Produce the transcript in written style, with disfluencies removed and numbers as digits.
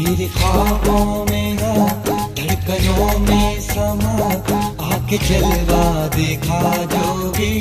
तेरे ख्वाबों में आ, धड़कनों में समा, आके जलवा दिखा जो भी